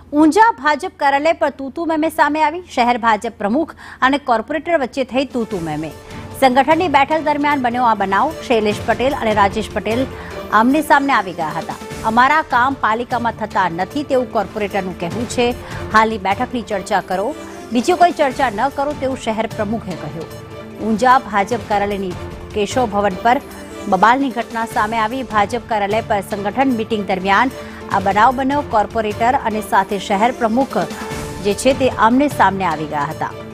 ઊંઝા ભાજપ કાર્યાલય પર તૂતુ મેમે સામે આવી। શહેર ભાજપ પ્રમુખ અને કોર્પોરેટર વચ્ચે થઈ તૂતુ મેમે। સંગઠનની બેઠક દરમિયાન બન્યો આ બનાવ। શૈલેષ પટેલ અને રાજેશ પટેલ આમને સામને આવી ગયા હતા। અમારા કામ પાલિકામાં થતા નથી તેવું કોર્પોરેટરનું કહેવું છે। હાલની બેઠકની ચર્ચા કરો, બીજી કોઈ ચર્ચા ન કરો તેવું શહેર પ્રમુખે કહ્યું। ઊંઝા ભાજપ કાર્યાલયની કેશવ ભવન પર બબાલની ઘટના સામે આવી। ભાજપ કાર્યાલય પર સંગઠન મીટિંગ દરમિયાન આ બનાવ બન્યો। કોર્પોરેટર અને સાથે શહેર પ્રમુખ જે છે તે આમને સામને આવી ગયા હતા।